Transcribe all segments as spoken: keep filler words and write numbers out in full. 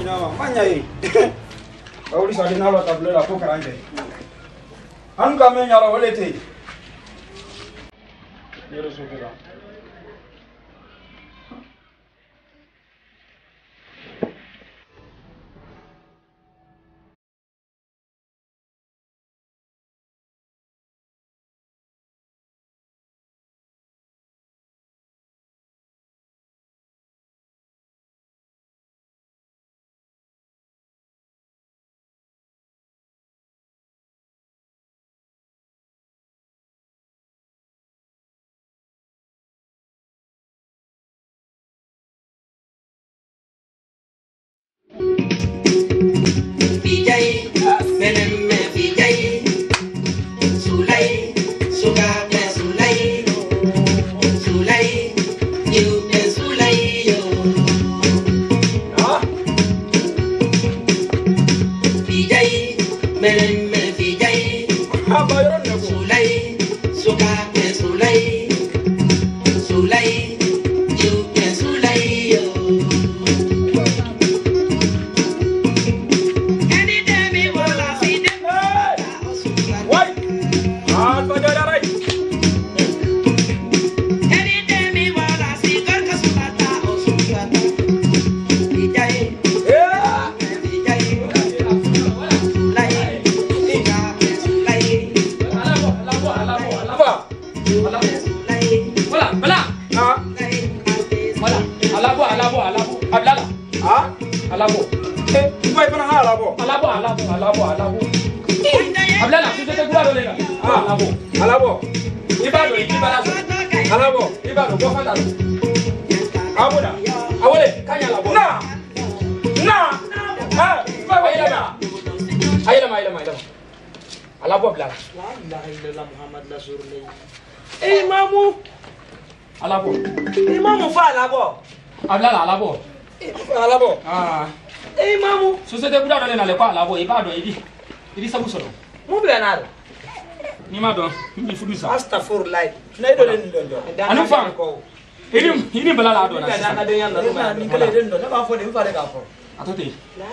nyama manya yi kauli sa dina lo tablo la ko karanje an ka men yaro wala te yero so kira Ablala alabo. Alabo. Ah. Eh mamu. Société buda dole na le kwa alabo iba do idi. Idi sabu solo. Mu bla na. Ni ma do. Ni fudu sa. Astaghfirullah. Na ido le ndo ndo. Anu fa. Idi idi bala la do na. Na na de yanda do. Na ni kale de ndo. Na ba fo de fa de ka fo. Atote.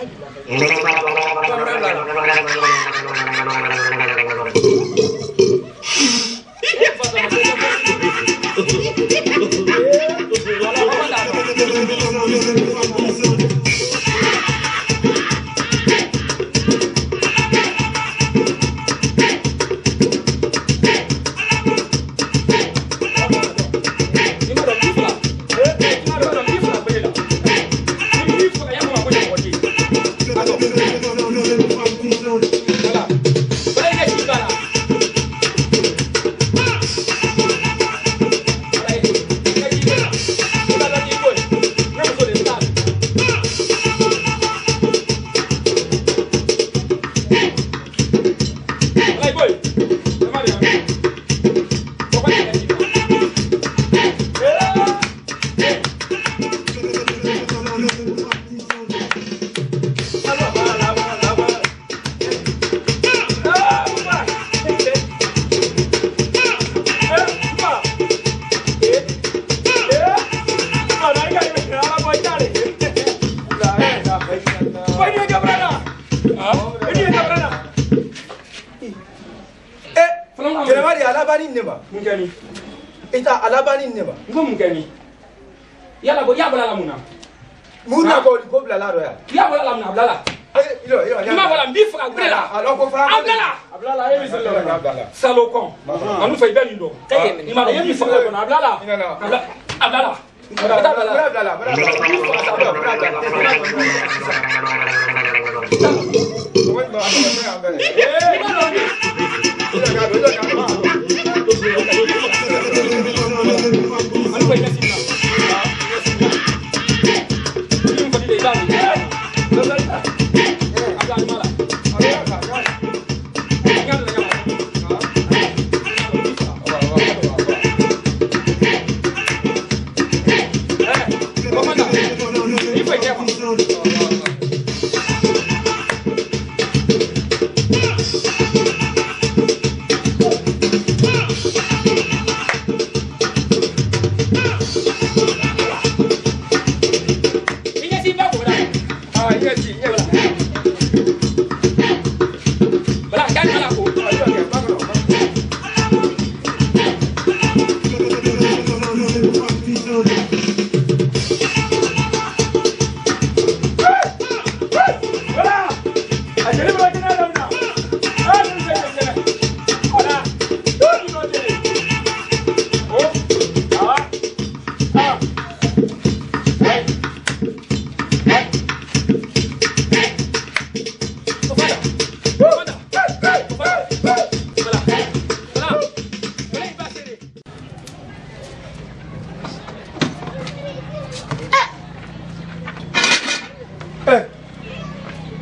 Mungani. Ita alabani neba. Ngo mungani. Yala bo ya bola la muna. Muna ko ko bla la do ya. Ya bola la muna blala. Eh ilo ilo. Ima bola mbi fuka grela. Alo ko fra. Abdala. Abdala yemi sallallahu abdala. Salokon. Anu fa ibeni do. Ima yemi fuka ko na Abdala. Abdala. Abdala. Abdala.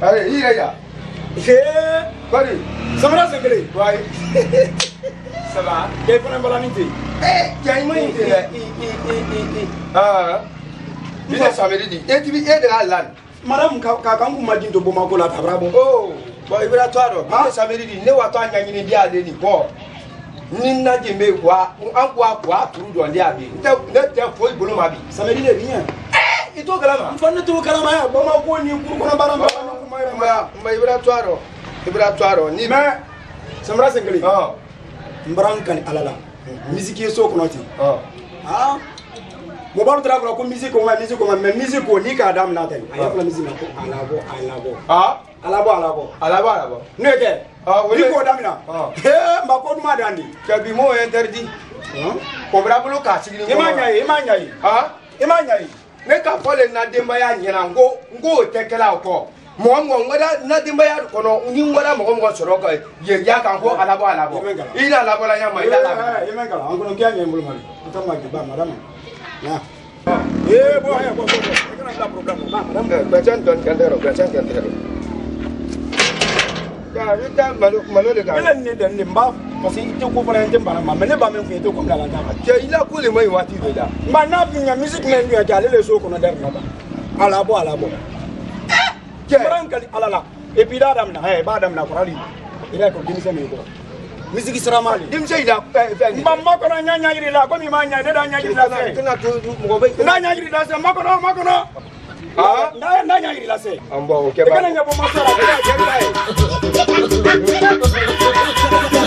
Allez, il est là. Allez, Samara Sengele. ouais. Ça va? Quel est le problème? Eh, il y a une main qui est. Ah, il est samedi. Et tu es de la land. Madame Kakangu m'a dit de Bomako la Tabrabo. Oh, bon, il va toi. Il est samedi. Ne va toi gagner des biens de l'Ipo. Nina de me voit, en quoi quoi, tout dans les habits. Ne t'en faut boulot ma vie. Samedi est bien. Eh, et toi, Kalama. Il faut ne tout Kalama. Bomako ni pour qu'on baramba. Mais il va toi. Il va toi. Ni mais Samara Sengele. Ah. Mbrankan alala. Musique est so konoti. Ah. Ah. Mo balu tra ko musique ko ma musique ko ma mais musique ko ni ka dam na tay. Ayo la musique ko alabo alabo. Ah. Alabo alabo. Alabo alabo. Neke. Ah, oui. Ni ko dam na. Ah. Eh, ma ko duma dandi. Kabi mo interdit. Hein? Cobra bolo ka sigili. Imanya yi, imanya yi. Ah. Imanya yi. Ne ka fole na demba ya nyina ngo ngo tekela ko. Mo mo ngada na demba ya ko no nyi ngada mo mo soro ko ye ya kan ko alabo alabo. Ila alabo la nyama ila alabo. Eh, imanga la. Angono kya nyembo mali. Utama ki ba madam. Ya. Eh, bo ya bo bo. Kana ila problem ba madam. Bejan don kandero, bejan kandero. Ya, ita malo malo le ka. Ele ni den ni mba parce que ite ko fana ente mbara ma mais ne ba men fu ite ko mla la dama. Je ila ko le mai wati do da. Mba na fi nya music men yu ja le so ko na der na ba. Alabo alabo. Brankali alala et puis là dam na eh ba dam na ko ali ila ko dimi sami ko musique sera mali Dim sei da fe. mamma ko na nya nya iri la ko mi ma nya de da nya iri la se Kana to mo be. na nya iri la se ma ko no ma ko no Ah, na na nya iri la se ambo ke e ba. kana nya bo ma sara ko ya je